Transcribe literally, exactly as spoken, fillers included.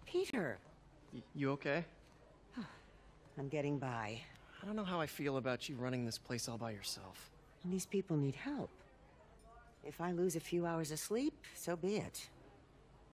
Peter! Y you okay? I'm getting by. I don't know how I feel about you running this place all by yourself. And these people need help. If I lose a few hours of sleep, so be it.